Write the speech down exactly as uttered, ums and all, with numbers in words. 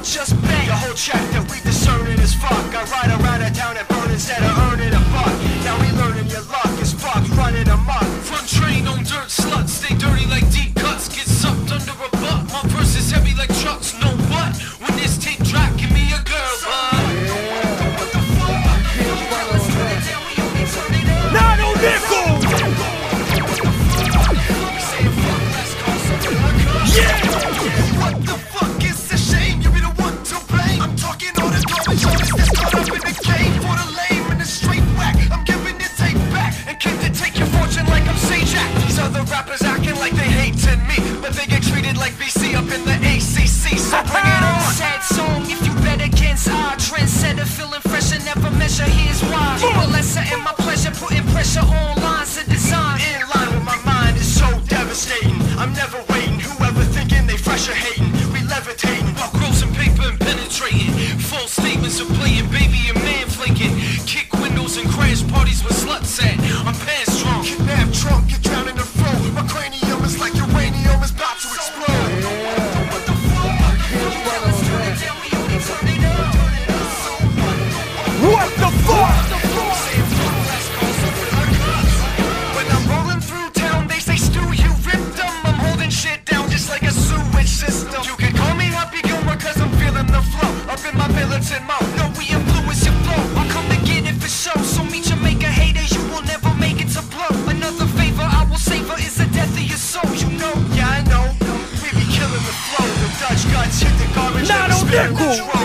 it just bang. The whole check that we discerning is fuck. I ride around a town and burn instead of earning a buck. Now we learning your luck is fuck, running amok. Front train on dirt sluts, stay dirty like deep cuts. Get sucked under a butt. My verse is heavy like trucks, no but. When this tape drop, give me a girl, bud. Not on nickel! Yeah! What the fuck is a shame? You be the one to blame. I'm talking all the garbage artists that's caught up in the game. For the lame and the straight whack, I'm giving it take back. And came to take your fortune like I'm Sajak. These other rappers acting like they hating me, but they get treated like V C up in the A C C. So bring it on. Sad song if you bet against our trendsetter, feeling fresh and never measure. Here's why. People lesser in my pleasure, putting pressure on lines to design. In line with my mind is so devastating. I'm never waiting. Whoever thinking they fresh or hating, we levitating. While gross and paper and penetrating. False statements are playing, baby and man flaking. Kick windows and crash parties with sluts at. I'm past drunk. Kidnap drunk, get drowned in the flow. My cranium is like uranium is about to explode. What the fuck? What the fuck? When I'm rolling through town, they say Stu, you ripped them. I'm holding shit down just like a sewage system. You can call me Happy Gilmore cause I'm feeling the flow. Up in my militant mode, no, we influence your flow. I come to get it for show, so meet Jamaica haters, you will never make it to blow. Another favor I will savor is the death of your soul, you know. Yeah, I know, we be killing the flow. The Dutch guts hit the garbage. Not and on spare nickel. control.